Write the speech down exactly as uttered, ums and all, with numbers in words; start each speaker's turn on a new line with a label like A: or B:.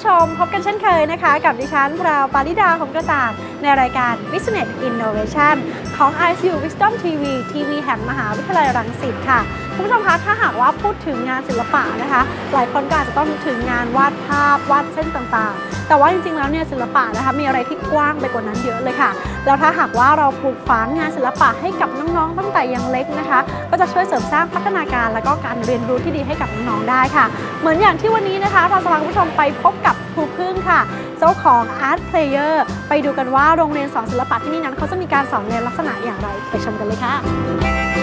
A: ชมพบกันเช่นเคยนะคะกับดิฉันพราวปาริดาของกระต่างในรายการ Business Innovation ของ ไอ ซี ยู Wisdom ที วี ที วี แห่งมหาวิทยาลัยรังสิตค่ะคุณผู้ชมคะถ้าหากว่าพูดถึงงานศิลปะนะคะหลายคนก็อาจจะต้องนึกถึงงานวาดภาพวาดเส้นต่างๆแต่ว่าจริงๆแล้วเนี่ยศิลปะนะคะมีอะไรที่กว้างไปกว่านั้นเยอะเลยค่ะแล้วถ้าหากว่าเราปลูกฝังงานศิลปะให้กับน้องๆตั้งแต่ยังเล็กนะคะก็จะช่วยเสริมสร้างพัฒนาการและก็การเรียนรู้ที่ดีให้กับน้องๆได้ค่ะเหมือนอย่างที่วันนี้นะคะเราจะพาคุณผู้ชมไปพบกับครูพึ่งค่ะเจ้าของ Art Player ไปดูกันว่าโรงเรียนสอนศิลปะที่นี่นั้นเขาจะมีการสอนในลักษณะอย่างไรไปชมกันเลยค่ะ